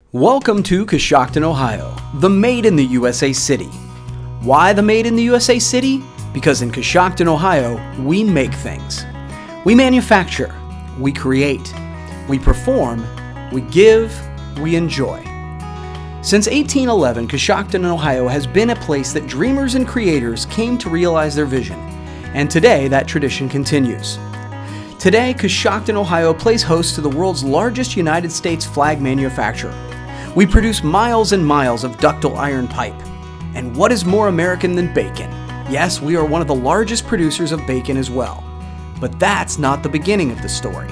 Welcome to Coshocton, Ohio, the Made in the USA city. Why the Made in the USA city? Because in Coshocton, Ohio, we make things. We manufacture, we create, we perform, we give, we enjoy. Since 1811, Coshocton, Ohio has been a place that dreamers and creators came to realize their vision, and today that tradition continues. Today, Coshocton, Ohio plays host to the world's largest United States flag manufacturer. We produce miles and miles of ductile iron pipe. And what is more American than bacon? Yes, we are one of the largest producers of bacon as well. But that's not the beginning of the story.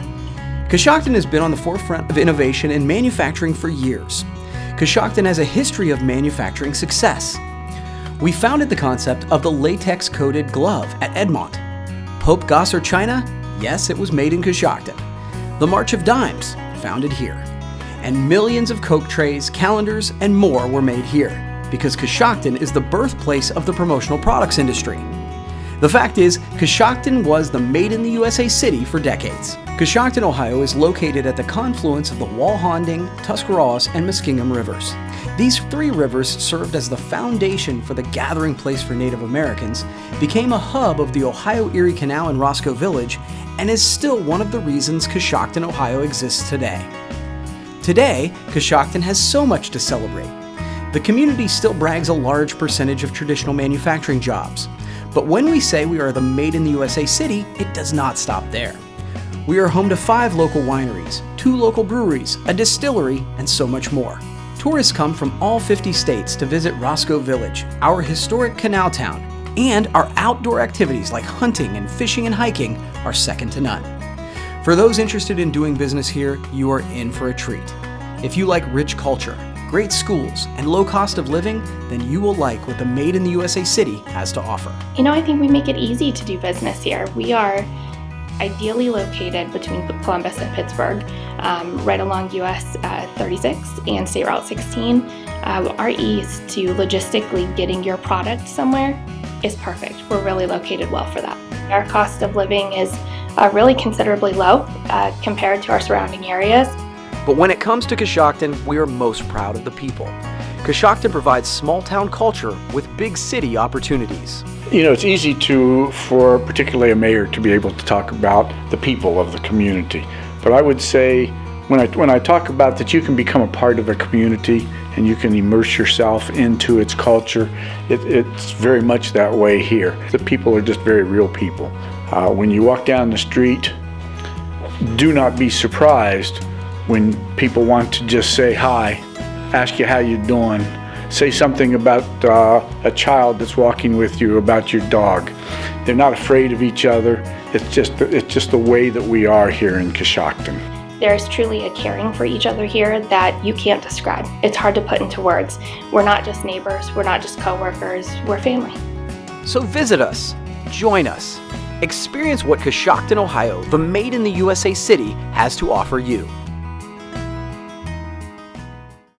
Coshocton has been on the forefront of innovation in manufacturing for years. Coshocton has a history of manufacturing success. We founded the concept of the latex-coated glove at Edmont. Pope Gosser China? Yes, it was made in Coshocton. The March of Dimes? Founded here. And millions of Coke trays, calendars, and more were made here, because Coshocton is the birthplace of the promotional products industry. The fact is, Coshocton was the Made in the USA city for decades. Coshocton, Ohio is located at the confluence of the Walhonding, Tuscarawas, and Muskingum rivers. These three rivers served as the foundation for the gathering place for Native Americans, became a hub of the Ohio-Erie Canal in Roscoe Village, and is still one of the reasons Coshocton, Ohio exists today. Today, Coshocton has so much to celebrate. The community still brags a large percentage of traditional manufacturing jobs. But when we say we are the Made in the USA city, it does not stop there. We are home to 5 local wineries, 2 local breweries, a distillery, and so much more. Tourists come from all 50 states to visit Roscoe Village, our historic canal town, and our outdoor activities like hunting and fishing and hiking are second to none. For those interested in doing business here, you are in for a treat. If you like rich culture, great schools, and low cost of living, then you will like what the Made in the USA city has to offer. I think we make it easy to do business here. We are ideally located between Columbus and Pittsburgh, right along US 36 and State Route 16. Our ease to logistically getting your product somewhere is perfect. We're really located well for that. Our cost of living is really considerably low compared to our surrounding areas. But when it comes to Coshocton, we are most proud of the people. Coshocton provides small town culture with big city opportunities. It's easy for particularly a mayor to be able to talk about the people of the community. But I would say when I talk about that you can become a part of a community and you can immerse yourself into its culture, it's very much that way here. The people are just very real people. When you walk down the street, do not be surprised when people want to just say hi, ask you how you're doing, say something about a child that's walking with you, about your dog. They're not afraid of each other. It's just the way that we are here in Coshocton. There's truly a caring for each other here that you can't describe. It's hard to put into words. We're not just neighbors, we're not just co-workers, we're family. So visit us, join us, experience what Coshocton, Ohio, the Made in the USA city, has to offer you.